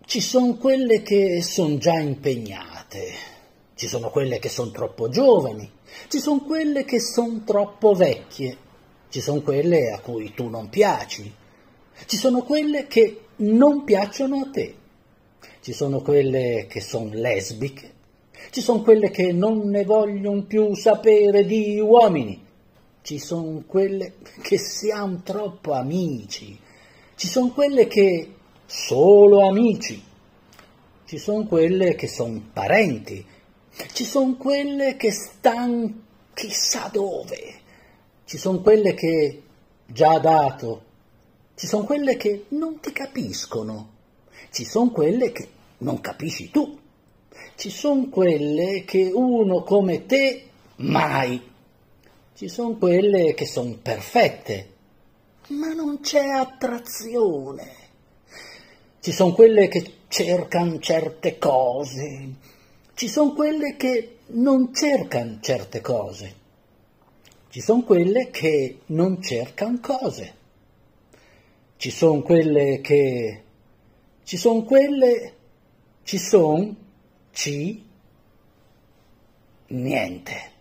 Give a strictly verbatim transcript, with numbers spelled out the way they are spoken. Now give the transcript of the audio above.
Ci sono quelle che sono già impegnate, ci sono quelle che sono troppo giovani, ci sono quelle che sono troppo vecchie, ci sono quelle a cui tu non piaci, ci sono quelle che non piacciono a te, ci sono quelle che sono lesbiche, ci sono quelle che non ne vogliono più sapere di uomini, ci sono quelle che siamo troppo amici, ci sono quelle che solo amici, ci sono quelle che sono parenti, ci sono quelle che stanno chissà dove, ci sono quelle che già dato, ci sono quelle che non ti capiscono, ci sono quelle che non capisci tu, ci sono quelle che uno come te mai, ci sono quelle che sono perfette, ma non c'è attrazione. Ci sono quelle che cercano certe cose, ci sono quelle che non cercano certe cose, ci sono quelle che non cercano cose, ci sono quelle che, ci sono quelle, ci sono, ci, niente.